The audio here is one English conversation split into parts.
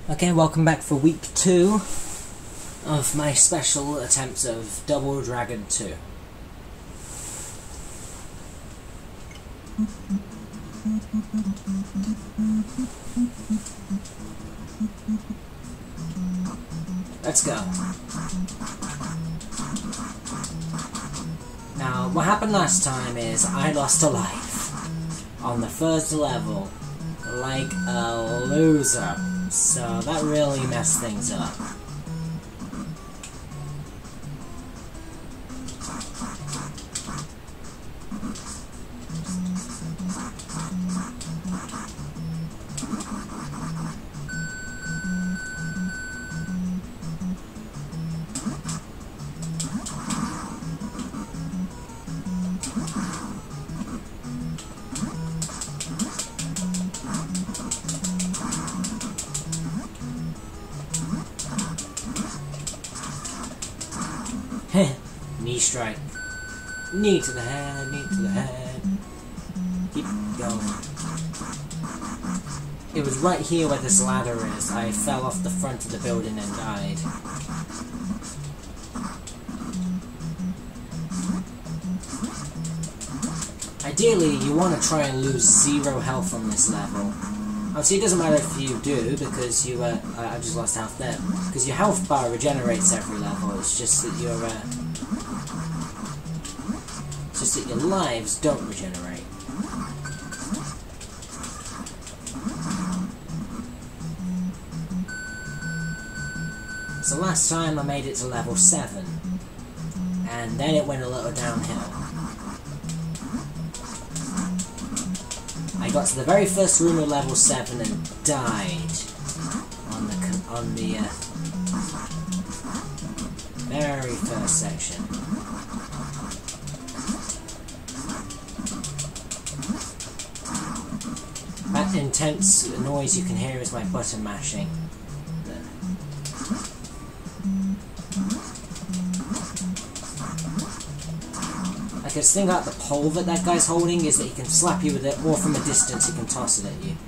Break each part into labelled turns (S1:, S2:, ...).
S1: Okay, welcome back for week 2 of my special attempts of Double Dragon 2. Let's go. Now, what happened last time is I lost a life on the first level, like a loser. So that really messed things up. Knee strike. Knee to the head, knee to the head. Keep going. It was right here where this ladder is. I fell off the front of the building and died. Ideally, you want to try and lose 0 health on this level. Obviously, it doesn't matter if you do, because you, I just lost health there. Because your health bar regenerates every level, it's just that your lives don't regenerate. So last time I made it to level 7, and then it went a little downhill. I got to the very first room of level 7 and died on the very first section. That intense noise you can hear is my button mashing. The thing about the pole that guy's holding is that he can slap you with it, or from a distance he can toss it at you.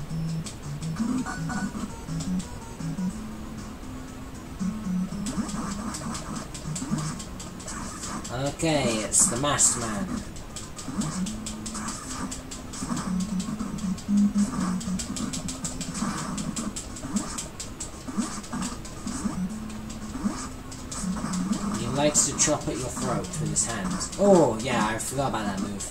S1: Okay, it's the masked man. He likes to chop at your throat with his hands. Oh, yeah, I forgot about that move.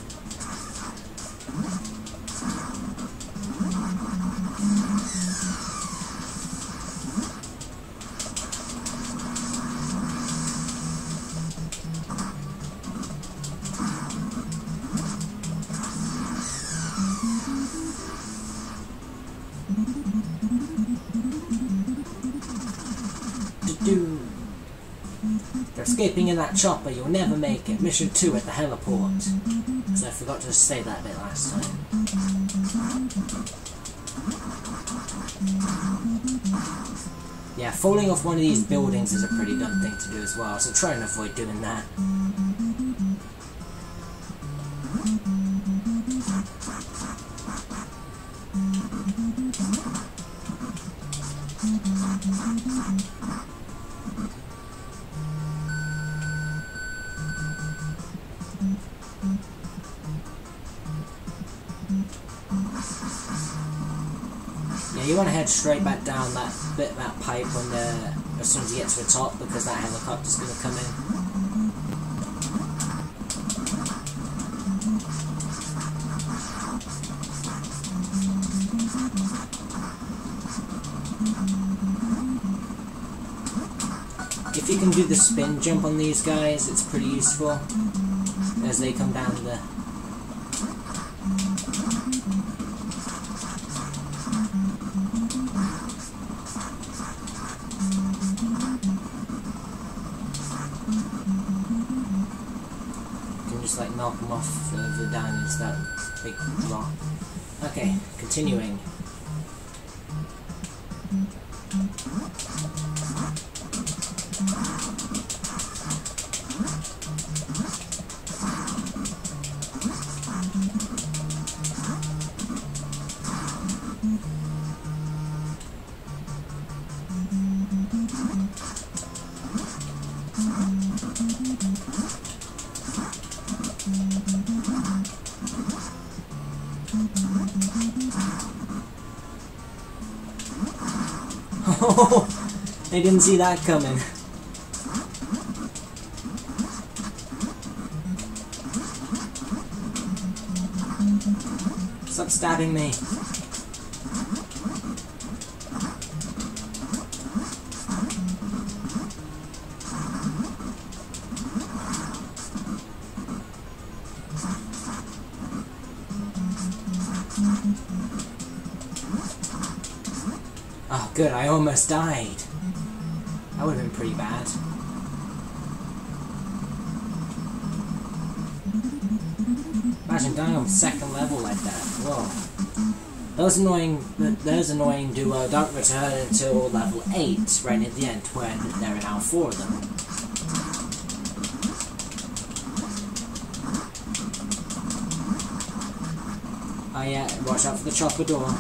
S1: Escaping in that chopper, you'll never make it. Mission 2 at the heliport. Because I forgot to say that bit last time. Yeah, falling off one of these buildings is a pretty dumb thing to do as well, so try and avoid doing that. Yeah, you want to head straight back down that bit of that pipe as soon as you get to the top, because that helicopter's going to come in. If you can do the spin jump on these guys, it's pretty useful as they come down the... Just like knock them off further down into that big rock. Okay, continuing. Oh, I didn't see that coming. Stop stabbing me. Oh, good, I almost died. That would have been pretty bad. Imagine dying on second level like that. Whoa. Those annoying duo don't return until level 8, right at the end, when there are now 4 of them. Oh yeah, watch out for the chopper door.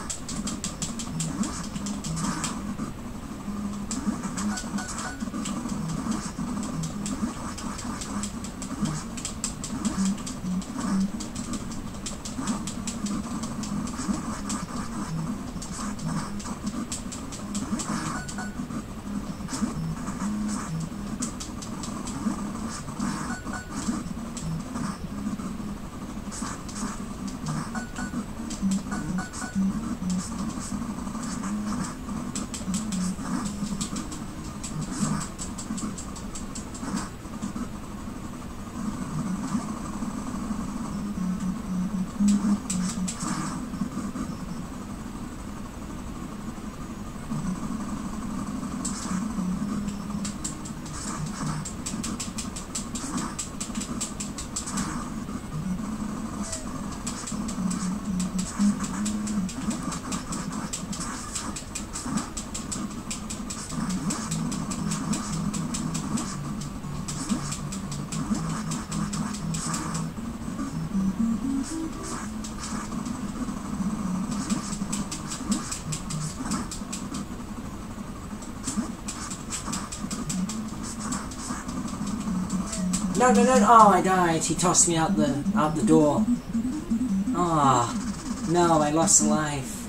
S1: No, no, no, oh, I died. He tossed me out the door. Ah, oh, no, I lost a life.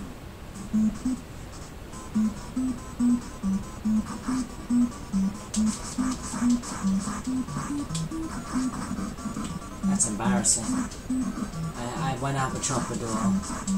S1: That's embarrassing. I went out the chopper door.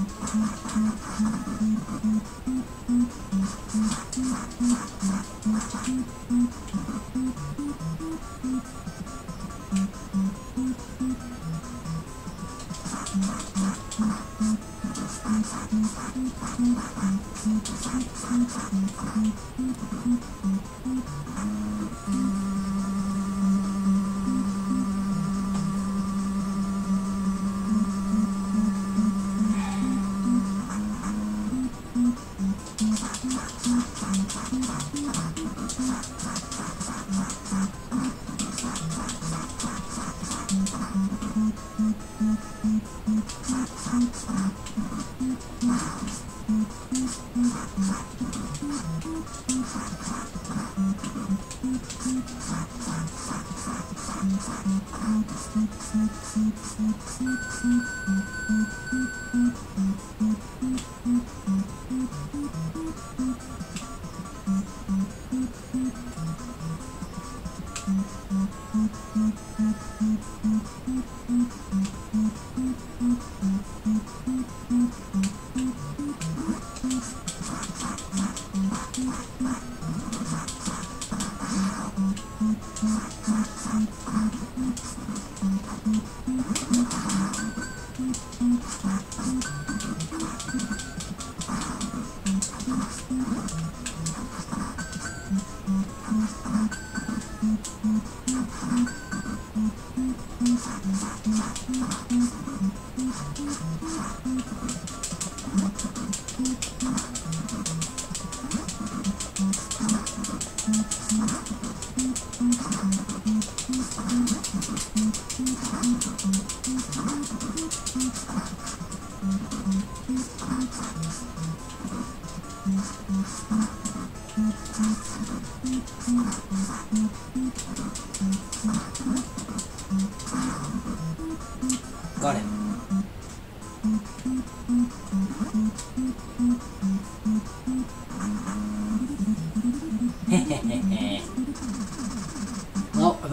S1: Got it.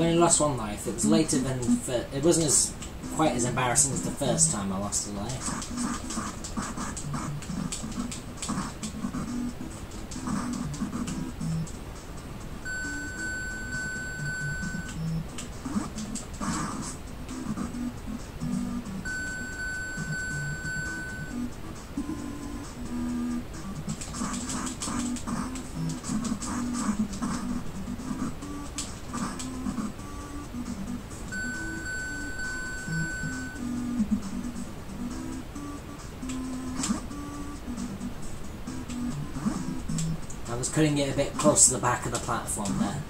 S1: only lost one life. It was later than it wasn't as quite as embarrassing as the first time I lost a life. I was cutting it a bit close to the back of the platform there.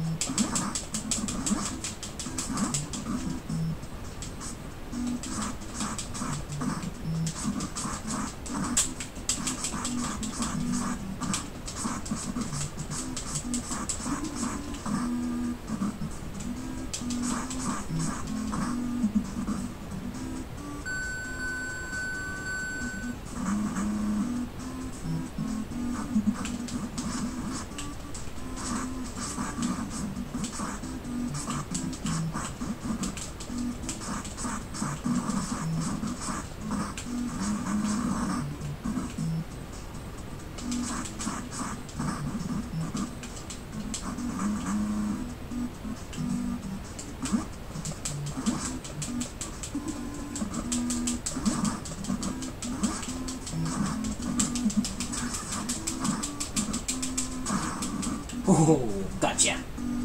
S1: Oh, gotcha.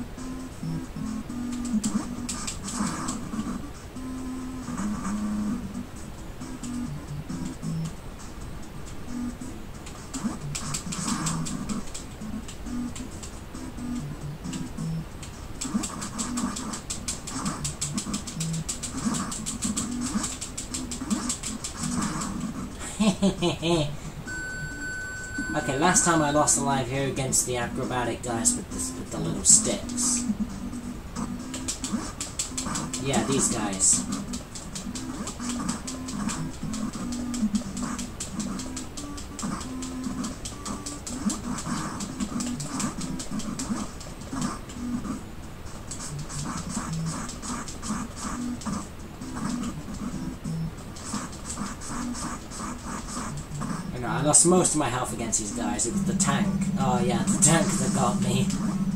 S1: Okay, last time I lost a life here against the acrobatic guys with the little sticks. Yeah, these guys. I lost most of my health against these guys. It was the tank. Oh yeah, the tank that got me.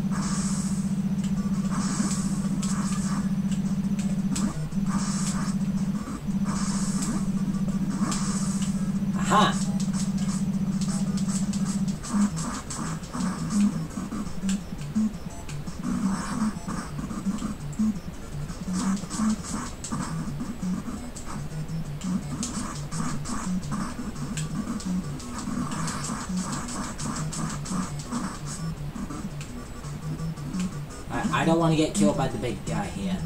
S1: Aha! I don't want to get killed by the big guy here.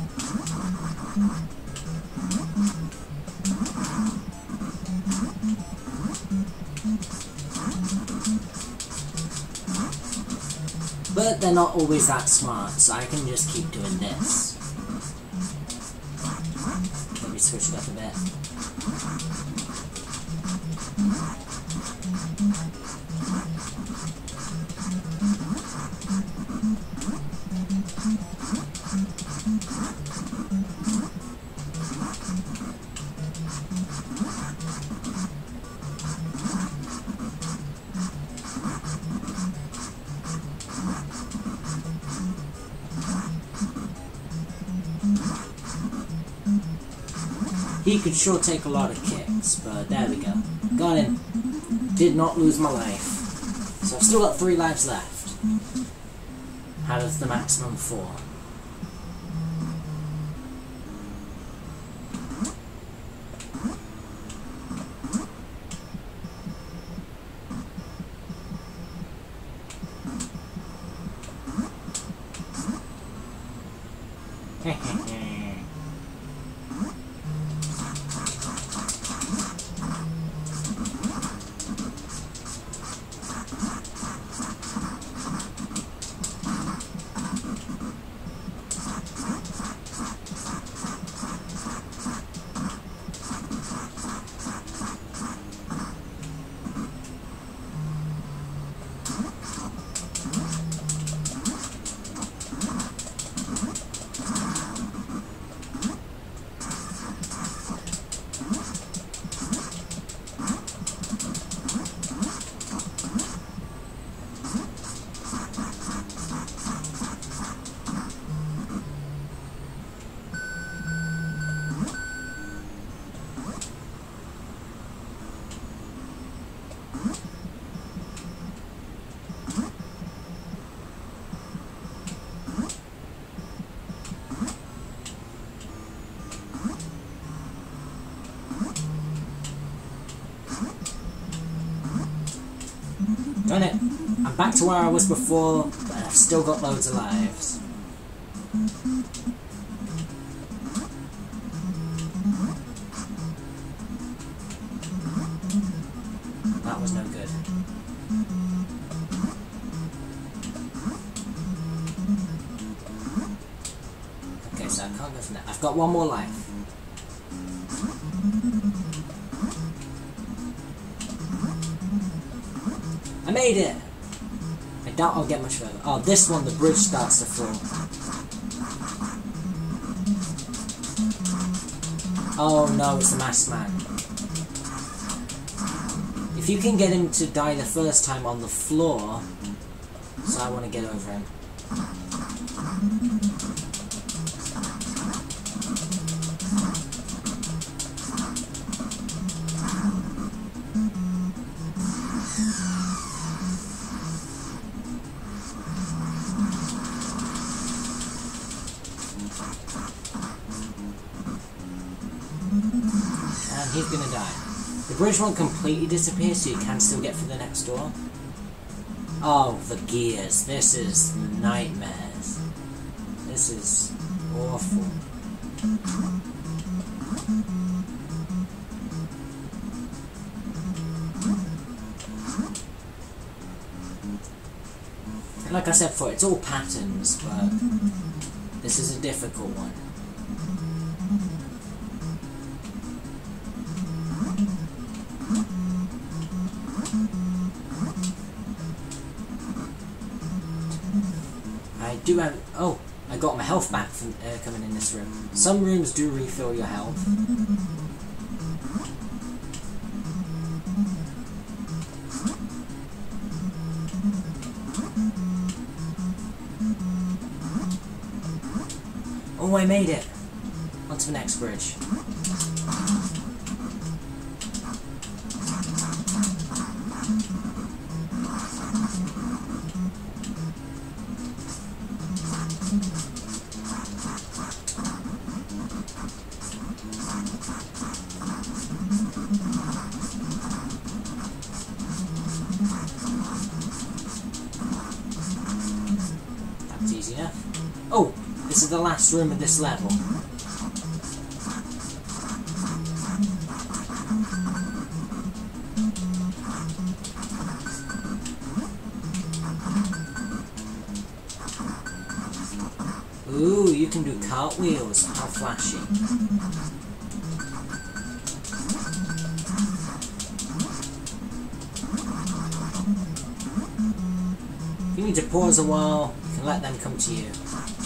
S1: But they're not always that smart, so I can just keep doing this. Let me switch it up a bit. He could sure take a lot of kicks, but there we go. Got him. Did not lose my life. So I've still got 3 lives left. Out of the maximum 4. Done it. I'm back to where I was before, but I've still got loads of lives. That was no good. Okay, so I can't go from there. I've got one more life. I made it! I doubt I'll get much further. Oh, this one, the bridge starts to fall. Oh no, it's the masked man. If you can get him to die the first time on the floor, so I want to get over him. And he's gonna die. The bridge won't completely disappear, so you can still get through the next door. Oh, the gears. This is nightmares. This is awful. Like I said before, it's all patterns, but this is a difficult one. I do have... Oh, I got my health back from coming in this room. Some rooms do refill your health. Oh, I made it! Onto the next bridge. That's easy enough. Oh! This is the last room of this level. Ooh, you can do cartwheels. How flashy. If you need to pause a while, you can let them come to you.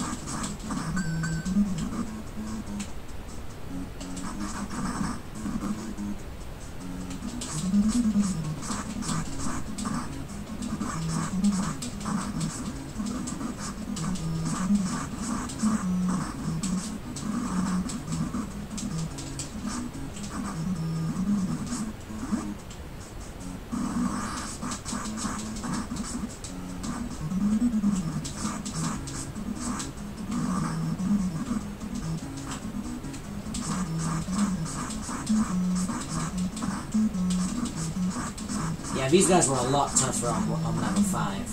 S1: Yeah, these guys were a lot tougher on level 5.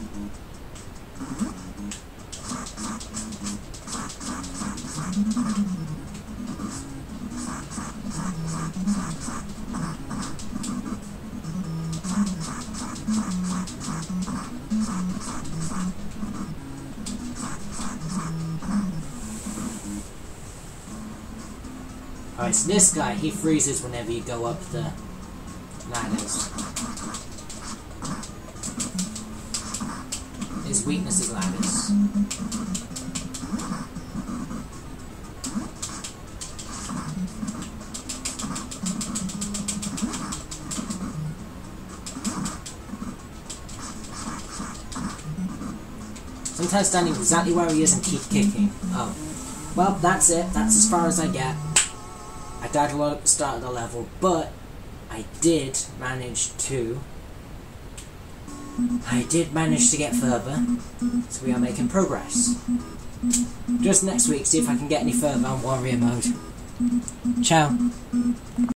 S1: Alright, so this guy, he freezes whenever you go up the ladders. His weakness is ladders. Sometimes standing exactly where he is and keep kicking. Oh. Well, that's it. That's as far as I get. I died a lot at the start of the level, but I did manage to get further, so we are making progress. Just next week, see if I can get any further on Warrior Mode. Ciao.